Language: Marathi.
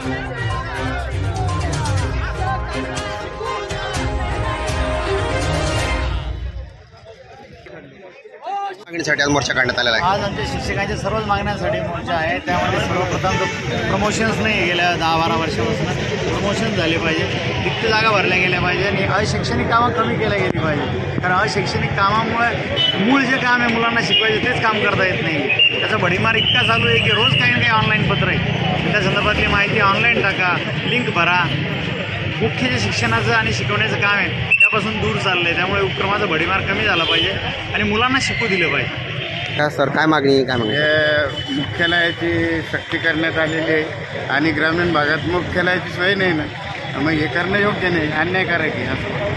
मागणीसाठी आज मोर्चा काढण्यात आलेला आहे। आज आमच्या शिक्षकांच्या सर्वच मागण्यांसाठी मोर्चा आहे। त्यामध्ये सर्वप्रथम प्रमोशन्स नाही गेल्या 10-12 वर्षापासून प्रमोशन झाले पाहिजे, रिक्त जागा भरल्या गेल्या पाहिजे आणि अशैक्षणिक कामं कमी केल्या गेली पाहिजे। कारण अशैक्षणिक कामामुळे मूळ जे काम आहे मुलांना शिकवायचे तेच काम करता येत नाही। त्याचा भडीमार इतका चालू आहे की रोज काही ना काही ऑनलाईन पत्र आहे, त्या संदर्भातली माहिती ऑनलाईन टाका, लिंक भरा। मुख्य जे शिक्षणाचं आणि शिकवण्याचं काम आहे त्यापासून दूर चाललं आहे, त्यामुळे उपक्रमाचा भडीमार कमी झाला पाहिजे आणि मुलांना शिकू दिलं पाहिजे। काय सर काय मागणी काय मागणी? मुख्यालयाची सक्ती करण्यात आलेली आहे आणि ग्रामीण भागात मुख्यालयाची सोय नाही ना, मग हे करणं योग्य नाही, अन्यायकारक आहे असं।